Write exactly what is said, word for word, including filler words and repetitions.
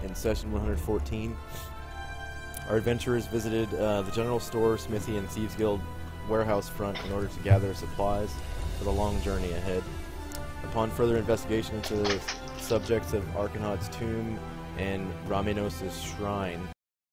in session one hundred fourteen. Our adventurers visited uh, the general store, smithy, and Thieves Guild warehouse front in order to gather supplies for the long journey ahead. Upon further investigation into the subjects of Arkanhod's tomb and Raminos' shrine,